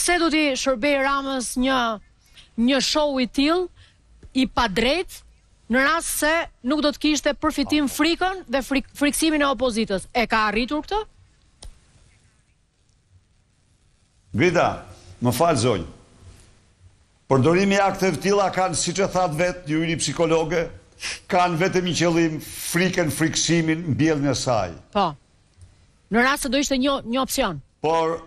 pse do t'i shërbej Ramës një show i tillë i padrejtë në rast se nuk do të kishte përfitim frikën dhe friksimin e opozitës. E ka arritur këtë? Grida, më falë zonjë. Përdorimi i akteve të tilla kanë, siç e thatë vetë një psikologe, kanë vetëm një qëllim, frikën, friksimin, mbjelljen e saj. Po. Në rast se do ishte një opsion. Por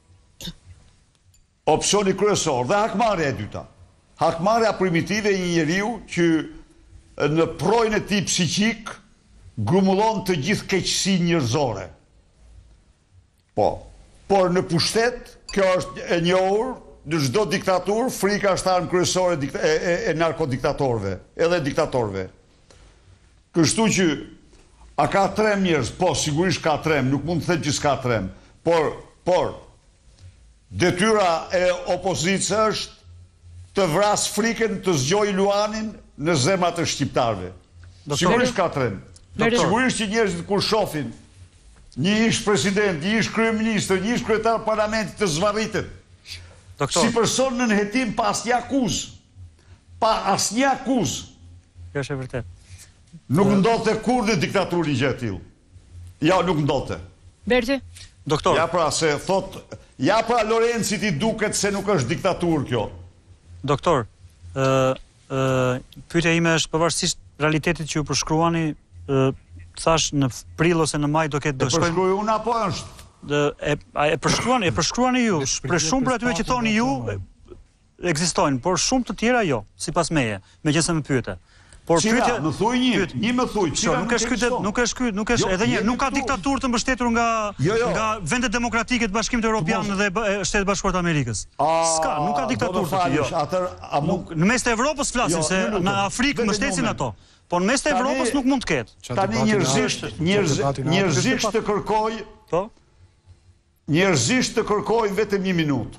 opsioni kryesor dhe hakmarrja e dyta. Hakmarrja primitive e një njeriu që në projnë e tij psiqik grumullon të gjithë keqësinë njerëzore. Po, por në pushtet, kjo është e njohur, në çdo diktaturë, frika është armë kryesore e narkodiktatorëve, edhe diktatorëve. Kështu që a ka trem njerëz? Po, sigurisht ka trem, nuk mund të them që s'ka trem, por detyra e opozitës është të vras frikën, të zgjojë luanin në zemrat e shqiptarëve. Sigurisht ka trem. Sigurisht që njerëzit kur shohin një ish president, një ish kryeministër, një ish kryetar parlamentit të zvarritet, si person në nënhetim pa asnjë akuzë. Pa asnjë akuzë. Kjo është e vërtetë. Nuk ndodhte kur në diktaturë një gjë e tillë. Ja, nuk ndodhte. Berti? Doktor. Ja pra se thot, ja pra Lorencit i duket se nuk është diktaturë kjo. Doktor, pyetja ime është pavarësisht realitetit që ju përshkruani, thash në prill ose në maj do ketë do shkojmë. E përshkruaj unë apo është? E përshkruani ju, për shumë për atyre që thoni ju ekzistojnë, por shumë të tjera jo, sipas meje, megjithëse më pyete. Por pyetja, më thuj një më thuj. Nuk është edhe një, nuk ka diktaturë të mbështetur nga vendet demokratike të Bashkimit Evropian dhe Shtetet Bashkuara të Amerikës. S'ka, nuk ka diktaturë të tjera. Në mes të Evropës flasim se në Afrikë mbështesin ato. Po në mes të Evropës nuk mund të ketë. Tani njerëzisht të kërkoj, njerëzisht të kërkoj vetëm 1 minutë.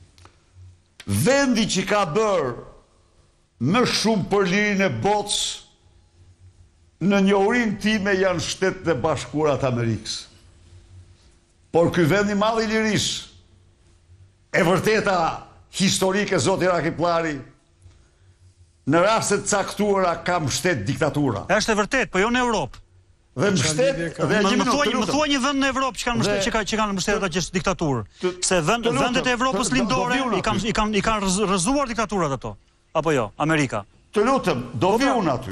Vendi që ka bërë më shumë për lirinë e botës në njohurinë time janë Shtetet e Bashkuara të Amerikës. Por ky vend i madh i lirisë, e vërteta historike zoti Rakipllari, në raste të caktuara ka mbështet diktatura. Është e vërtetë, po jo në Europë. Dhe mbështet dhe më thuaj një vend në Evropë që kanë mbështetur ata që është diktaturë. Se vendet e Evropës lindore i kanë rrëzuar diktaturat ato. Apo jo, Amerika. Të lutem, do vi unë aty.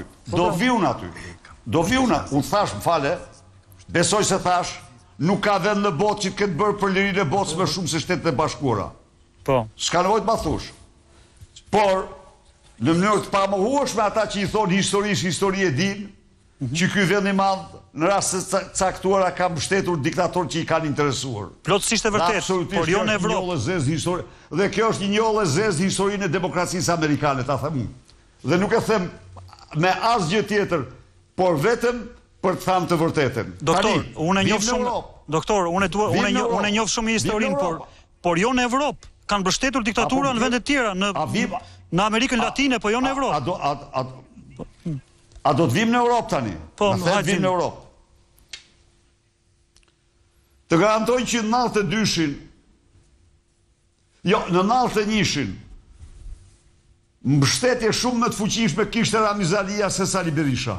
Unë thash, më fale, besoj se thash, nuk ka vend në botë që të ketë bërë për lirinë e botës më shumë se Shtetet e Bashkuara. Po. S'ka nevojë të ma thush. Por në mënyrë të pamohueshme ata që i thonë histori e din, që ky vend i madh në raste të caktuara ka mbështetur diktatorë që i kanë interesuar. Plotësisht e vërtetë, por jo në Evropë. Dhe kjo është një njollë e zezë historinë e demokracisë amerikane, ta them unë. Dhe nuk e them me asgjë tjetër, por vetëm për të thënë të vërtetën. Doktor, unë e njoh shumë. Doktor, unë e njoh shumë historinë, por jo në Evropë. Kanë mbështetur diktatura në vende të tjera, në Amerikën Latine, po jo në Evropë. A do të vim në Europë tani? Po, vim në Europë. Të garantoj që në 92-shin, jo, në 91-shin, mbështetje shumë më të fuqishme kishte Ramiz Alia se Sali Berisha.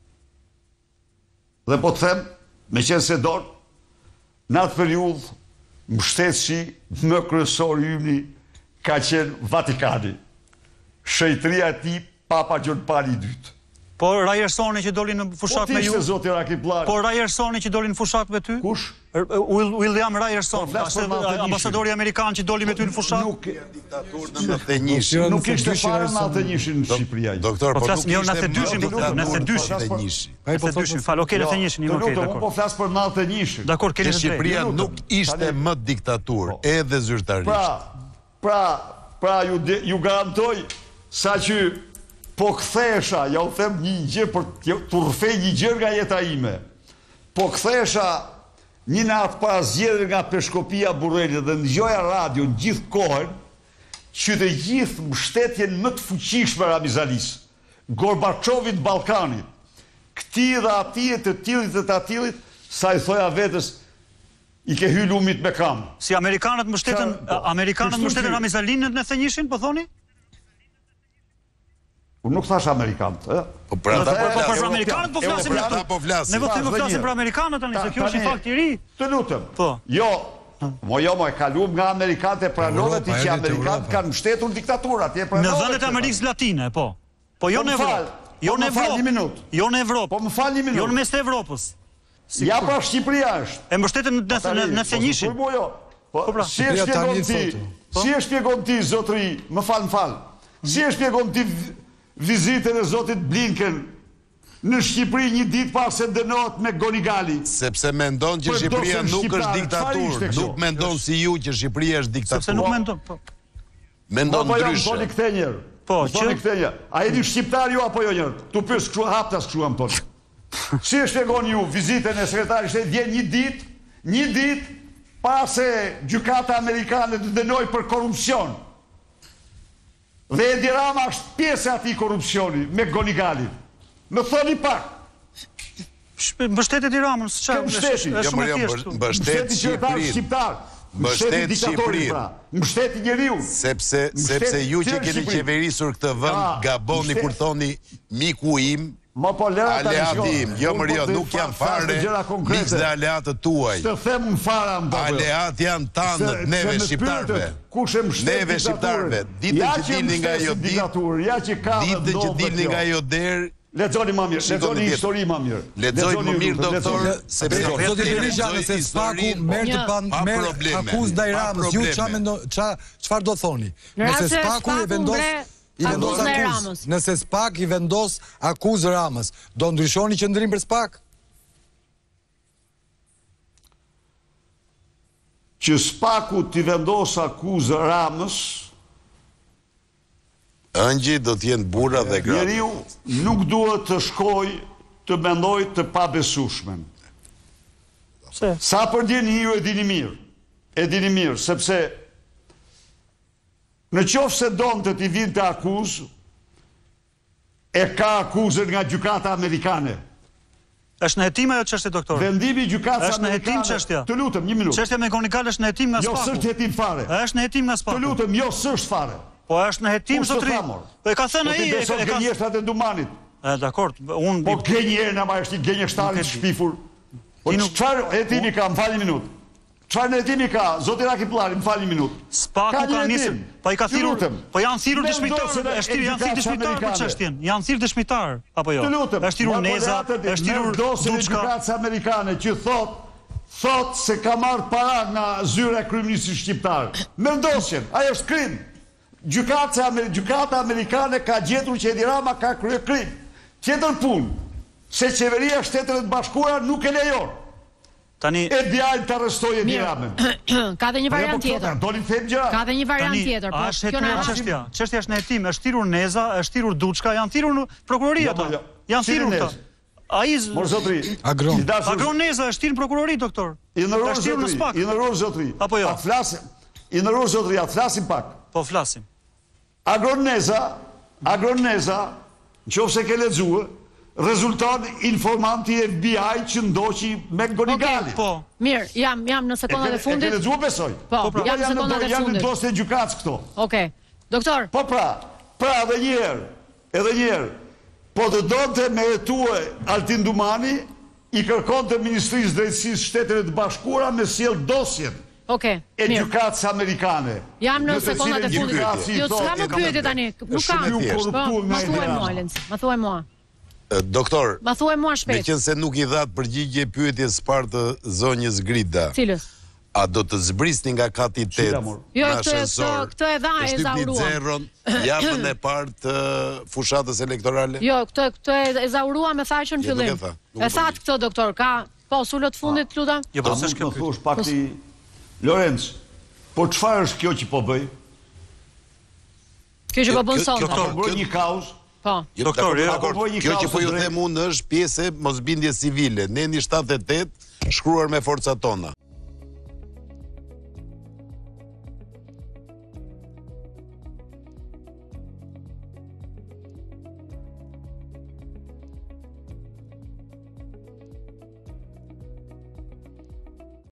Dhe po të them, me qenë se dorë, në atë periudhë, mbështetësi më kryesor ymni ka qenë Vatikani. Shejtëria e tij Papa Gjon Pali II. Po Rajersoni që doli në fushat me ju. Po zoti Rakipllari. Po Rajersoni që doli në fushat me ty? Kush? William Ryerson, ambasadori amerikan që doli me ty në fushat. Nuk diktaturë në 91-shin. Nuk ishte fare në 91-shin në Shqipëri. Doktor, po flas jo në 92-shin, në 92-shin. Fal, okay, në 91-shin, okay, dakor. Po flas për 91-shin. Dakor, keni drejtë. Shqipëria nuk ishte më diktaturë, edhe zyrtarisht. Pra ju garantoj sa që po kthesha, ja u them një gjë për të rrëfej një gjë nga jeta ime. Po kthesha një natë para zgjedhjeve nga Peshkopia Burreli dhe ndëgjoja radio gjithë kohën që të gjithë mbështetjen më të fuqishme Ramiz Alis, Gorbaçovit Ballkanit, këtij dhe atij të tillit, sa i thoja vetes, I ke hy lumit me kam. Si Amerikanët mbështeten Ramiz Alinën në thënjishin, po thoni? Unë nuk thash Amerikanët, Po për ata për Amerikanët po flasim ne këtu. po flasim. Ne vetëm flasim për Amerikanët tani, se kjo është një fakt i ri. Të lutem. Po. Jo, e kaluam nga Amerikanët e pranove ti që Amerikanët kanë mbështetur diktaturat, ti e pranove. Në vendet e Amerikës Latine, po. Po jo në Evropë. Jo në Evropë. Jo në Evropë. Po më fal një minutë. Jo në mes të Evropës. Ja pra Shqipëria është. E mbështeten në thënjishin. Si e shpjegon ti, zotëri, më fal. Si e shpjegon ti vizitën e zotit Blinken në Shqipëri një ditë pas se dënohet me Gonigali? Sepse mendon që Shqipëria nuk është diktaturë, nuk mendon si ju që Shqipëria është diktaturë. Sepse nuk mendon, po. Mendon ndryshe. Po jam këtë njerë. Po, që a jeni shqiptar ju apo jo njerë? Tu pyes kështu haptas kështu am tonë. Si e shpjegon ju vizitën e sekretarit shtetit vjen një ditë pas se gjykata amerikane të dënoi për korrupsion. Dhe Edi Rama është pjesë e atij korrupsioni me Gonigalin. Më thoni pak. Mbështetet i Ramën, çfarë? Është shumë e thjeshtë. Mbështet Shqipërinë. Mbështet Shqipërinë. Mbështet njeriu. Sepse ju që keni qeverisur këtë vend gaboni kur thoni miku im, aleati im, jo nuk janë fare miks dhe aleatët tuaj. Aleat janë tanët neve shqiptarve. Neve shqiptarve. Ditën që dilni nga ajo derë, lexoni më mirë, lexoni histori më mirë. Lexoj më mirë, doktor, sepse zoti Berisha nëse Spaku merr akuzë ndaj Ramës, ju çfarë do thoni? Nëse Spaku nëse Spak i vendos akuzë Ramës, do ndryshoni qendrim për Spak? Që Spaku t'i vendos akuzë Ramës, ëngjë do t'jenë burra dhe gratë. Njeriu nuk duhet të shkoj të mendoj të pabesueshmen. Sa për djeni ju e dini mirë, sepse në qoftë se donte t'i vinte akuzë, e ka akuzën nga gjykata amerikane. Është në hetim ajo çështje, doktor? Vendimi i gjykatës amerikane. Është në hetim çështja. Të lutem, një minutë. Çështja me Gonigal është në hetim nga Spaku. Jo, s'është hetim fare. Është në hetim nga Spaku. Të lutem, jo, s'është fare. Po është në hetim, zotëri. Po e ka thënë ai, e ka gënjeshtrat e Dumanit. Dakor, unë po gënjer na ma është gënjeshtari i shpifur. Po çfarë hetimi ka, më fal një minutë. Çfarë në hetimi ka, zoti Raki Pllari, më fal një minutë. Spaku ka nisur, po i ka thirrur, po janë thirrur dëshmitar, është janë thirrur dëshmitar për çështjen. Janë thirrur dëshmitar apo jo? Është thirrur Neza, është thirrur Duçka. Gjykatës amerikane që thot se ka marrë para nga zyra e kryeministit shqiptar. Mendosjen, ajo është krim. Gjykata amerikane ka gjetur që Edi Rama ka kryer krim. Tjetër punë, se qeveria Shteteve të Bashkuara nuk e lejon. Tani FBI të arrestoi Edi Ramën. Ka dhe një variant tjetër. Ka dhe një variant tjetër, po kjo na çështja. Çështja është në hetim, është thirrur Neza, është thirrur Duçka, janë thirrur në prokurori ata. Janë thirrur ata. Ai Agron Neza është thirrur në prokurori, doktor. Është thirrur në Spak. I ndërror zotëri. Apo jo? I ndërror zotëri, flasim pak. Po flasim. Agron Neza, nëse ke lexuar, rezulton informanti i FBI që ndoqi me Gonigali. Po. Mirë, jam në sekondat e fundit. E ke lexuar besoj? Po, jam në sekondat e fundit. Janë në dosje gjykatës këto. Okej. Doktor. Po pra edhe një herë. Po të donte me hetue Altin Dumani, i kërkonte Ministrisë Drejtësisë Shteteve të Bashkuara me sjell dosjen. Okej. E gjykatës amerikane. Jam në sekondat e fundit. Jo, s'ka më pyetje tani. Nuk kam. Ma thuaj mua. Doktor, ma thuaj mua shpejt. Meqense nuk i dhat përgjigje pyetjes parë të zonjës Grida. Cilës? A do të zbrisni nga kati 8 në ascensor? Këtë e dha e zauruam. Japën e parë të fushatës elektorale? Jo, këtë e zauruam e thashën fillim. E thatë këtë, doktor, ka po sulët fundit, lutem? Jo, po s'është kjo thush pak ti Lorenz. Po çfarë është kjo që po bëj? Kjo që po bën sonte. Kjo bën një kaos. Po. Doktor, kjo që po ju them unë është pjesë e mosbindjes civile. Neni 78 shkruar me forcat tona.